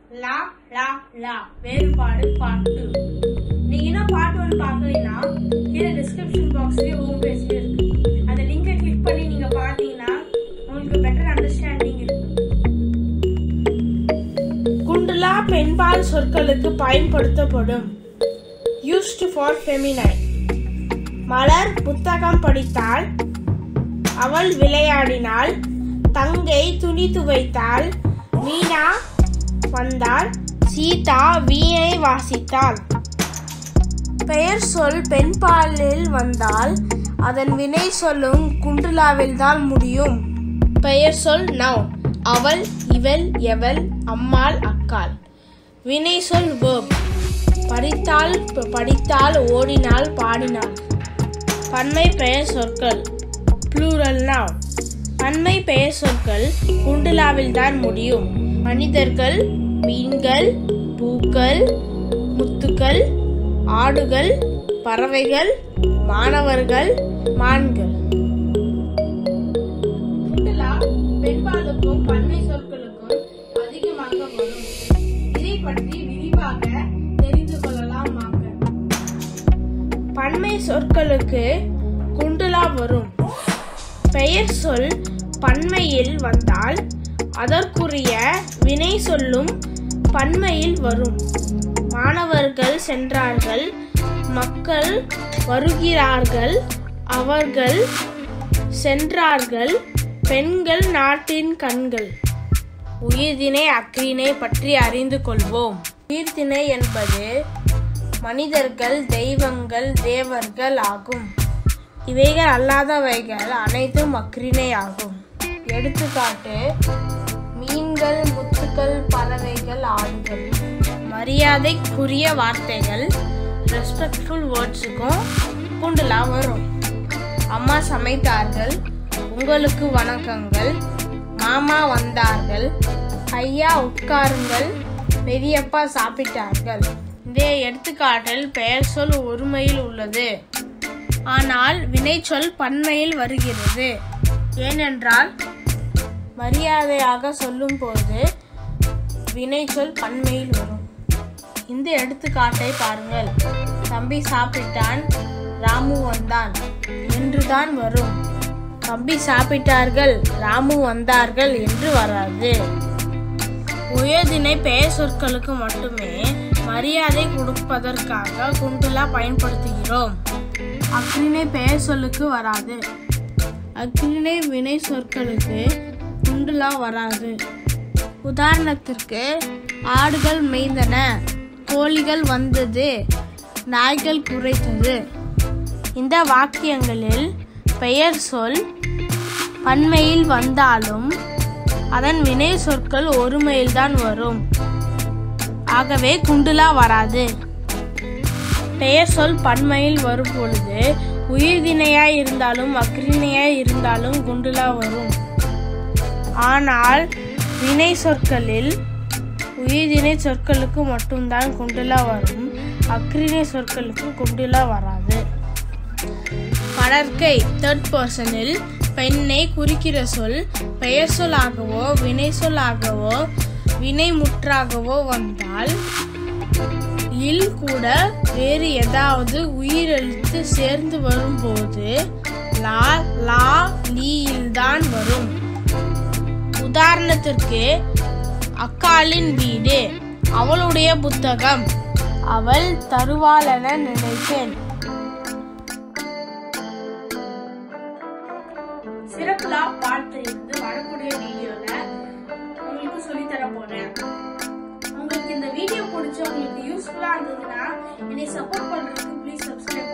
லா லா லா வேறுபாடு பார்ட் 2. நீங்க இன்னும் பார்ட் 1 பார்க்கலைன்னா கீழே டிஸ்கிரிப்ஷன் பாக்ஸ்லயே ஹோம் பேஜ்ல இருக்கு. அந்த லிங்கை கிளிக் பண்ணி நீங்க பாத்தீங்கன்னா உங்களுக்கு பெட்டர் அண்டர்ஸ்டாண்டிங் இருக்கும். குண்டுலா பெண்பால் சொற்களுக்கு பயன்படுத்தப்படும். used for feminine. மலர் புத்தகம் படித்தாள், அவள் விளையாடினாள், தங்கை துணி துவைத்தாள், மீனா வந்தாள், சீதா வீணை வாசித்தாள். பெயர் சொல் பெண்பாலில் வந்தால் அதன் வினை சொல்லும் குண்டுலாவில் தான் முடியும். பெயர் சொல் நவுன். அவள், இவள், எவள், அம்மாள், அக்காள். வினை சொல் verb. படித்தாள், ஓடினாள், பாடினாள். பன்மை பெயர் சொற்கள் plural noun. பன்மை பெயர் சொற்கள் குண்டுலாவில் தான் முடியும். மனிதர்கள், மீன்கள், பூக்கள், முத்துக்கள், ஆடுகள், பறவைகள், மாணவர்கள், மான்கள். குண்டுலா பெண்பாலுக்கும் பன்மை சொற்களுக்கும் அதிகமாக வரும். இதை பற்றி விரிவாக தெரிந்து கொள்ளலாம். பன்மை சொற்களுக்கு குண்டுலா வரும். பெயர் சொல் பன்மையில் வந்தால் அதற்குரிய வினை சொல்லும் பன்மையில் வரும். மாணவர்கள் சென்றார்கள், மக்கள் வருகிறார்கள், அவர்கள் சென்றார்கள், பெண்கள் நாட்டின் கண்கள். உயிர்திணை அக்ரிணை பற்றி அறிந்து கொள்வோம். உயிர்திணை என்பது மனிதர்கள், தெய்வங்கள், தேவர்கள் ஆகும். இவைகள் அல்லாதவைகள் அனைத்தும் அக்ரிணை ஆகும். எடுத்துக்காட்டு மீன்கள், முத்துக்கள், பறவைகள், ஆடுகள். மரியாதைக்குரிய வார்த்தைகள் ரெஸ்பெக்ட்ஃபுல் வேர்ட்ஸுக்கும் குண்டுலா வரும். அம்மா சமைத்தார்கள், உங்களுக்கு வணக்கங்கள், மாமா வந்தார்கள், ஐயா உட்காருங்கள், பெரியப்பா சாப்பிட்டார்கள். இந்த எடுத்துக்காட்டில் பெயர் சொல் ஒருமையில் உள்ளது, ஆனால் வினைச்சொல் பன்மையில் வருகிறது. ஏனென்றால் மரியாதையாக சொல்லும் போது வினைச்சொல் பன்மையில் வரும். இந்த எடுத்துக்காட்டை பாருங்கள். தம்பி சாப்பிட்டான், ராமு வந்தான் என்றுதான் வரும். தம்பி சாப்பிட்டார்கள், ராமு வந்தார்கள் என்று வராது. உயர்திணை பெயர் சொற்களுக்கு மட்டுமே மரியாதை கொடுப்பதற்காக குண்டுலா பயன்படுத்துகிறோம். அக்ரிணை பெயர் சொல்லுக்கு வராது. அக்ரிணை வினை சொற்களுக்கு குண்டுலா வராது. உதாரணத்திற்கு ஆடுகள் மேய்ந்தன, கோழிகள் வந்தது, நாய்கள் குரைத்தது. இந்த வாக்கியங்களில் பெயர் சொல் பன்மையில் வந்தாலும் அதன் வினை சொற்கள் ஒருமையில்தான் வரும். ஆகவே குண்டுலா வராது. பெயர் சொல் பன்மையில் வரும் பொழுது உயிர்திணையாய் இருந்தாலும் அக்ரிணையாய் இருந்தாலும் குண்டுலா வரும். ஆனால் வினை சொற்களில் உயிர்திணை சொற்களுக்கு மட்டும்தான் குண்டுலா வரும். அக்ரிணை சொற்களுக்கு குண்டுலா வராது. படற்கை தேர்ட் பர்சனில் பெண்ணை குறிக்கிற சொல் பெயர் சொல்லாகவோ வினை சொல்லாகவோ வினை முற்றாகவோ வந்தால் இல் கூட வேறு ஏதாவது உயிரெழுத்து சேர்ந்து வரும்போது லா லா லீயில் தான் வரும். உதாரணத்திற்கு அக்காளின் வீடு, அவளுடைய புத்தகம், அவள் தருவாள் என நினைத்தேன். சிறப்புலா பார்ட் 3 வரக்கூடிய வீடியோல உங்களுக்கு சொல்லி தர போறேன். உங்களுக்கு இந்த வீடியோ பிடிச்ச உங்களுக்கு யூஸ்ஃபுல்லா இருந்ததுன்னா என்னை சப்போர்ட் பண்றதுக்கு ப்ளீஸ் சப்ஸ்கிரைப்